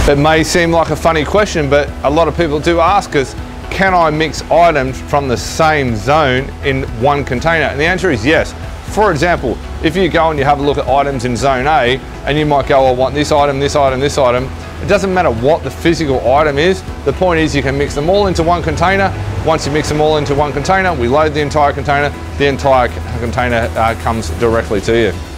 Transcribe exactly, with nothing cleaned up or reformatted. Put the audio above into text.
It may seem like a funny question, but a lot of people do ask us, can I mix items from the same zone in one container? And the answer is yes. For example, if you go and you have a look at items in zone A, and you might go, I want this item, this item, this item. It doesn't matter what the physical item is. The point is you can mix them all into one container. Once you mix them all into one container, we load the entire container. The entire container uh, comes directly to you.